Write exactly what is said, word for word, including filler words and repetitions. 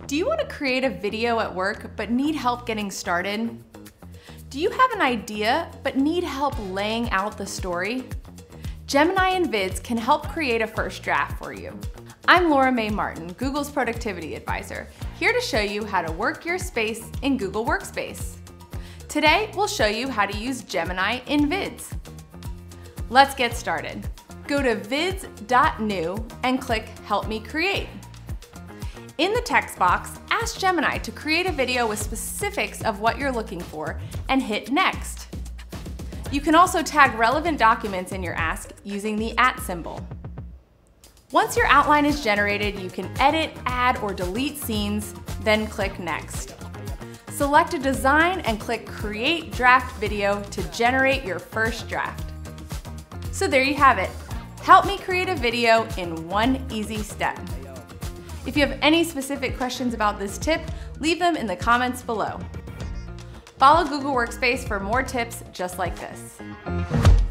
Do you want to create a video at work but need help getting started? Do you have an idea but need help laying out the story? Gemini and Vids can help create a first draft for you. I'm Laura Mae Martin, Google's Productivity Advisor, here to show you how to work your space in Google Workspace. Today, we'll show you how to use Gemini in Vids. Let's get started. Go to vids dot new and click Help Me Create. In the text box, ask Gemini to create a video with specifics of what you're looking for and hit Next. You can also tag relevant documents in your ask using the at symbol. Once your outline is generated, you can edit, add, or delete scenes, then click Next. Select a design and click Create Draft Video to generate your first draft. So there you have it. Help me create a video in one easy step. If you have any specific questions about this tip, leave them in the comments below. Follow Google Workspace for more tips just like this.